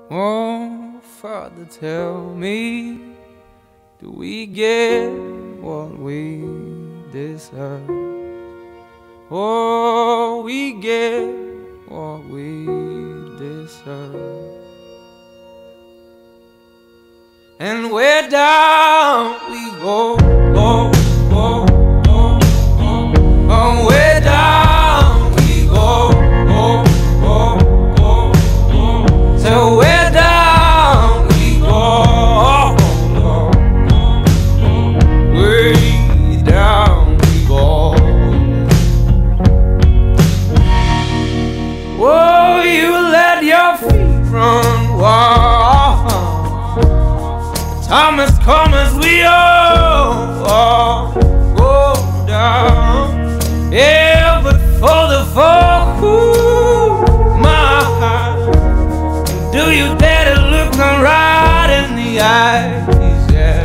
Oh, Father, tell me, do we get what we deserve? Oh, we get what we deserve. And where down we go, go, go, go, go. Oh, where down we go, go, go, go, go. So where down we go, go, go, go. Way down we go. Oh, you let your feet run wild. Time has come as we all go down. Yeah, but for the fall, ooh, my heart, do you dare to look them right in the eyes? Yeah.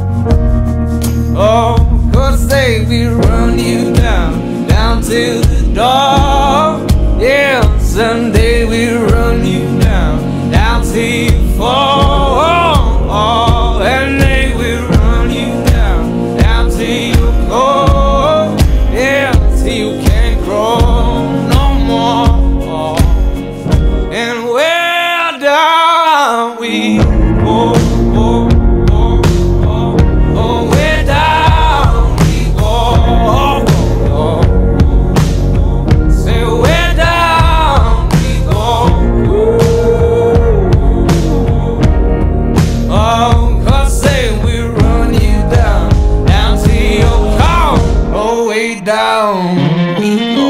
Oh, 'cause they will run you down, down to the door. Yeah, someday we'll run you down, down till you fall. And they will run you down, down till you go. Yeah, till you can't grow no more. And where down we go, go, go, go. Oh, where down we go, go, go. Say where down we go. Oh, down we go.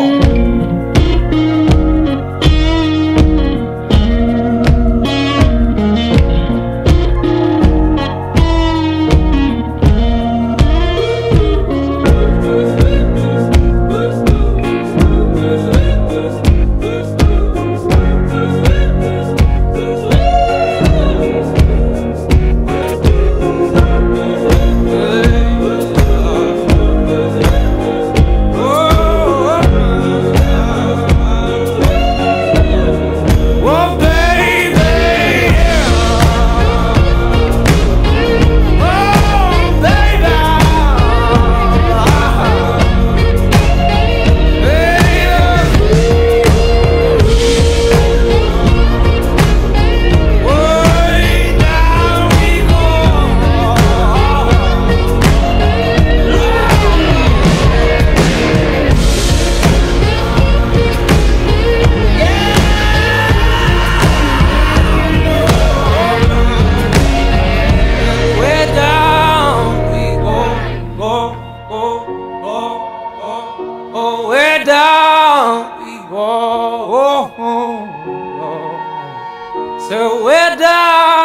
Oh, where down we go. So where down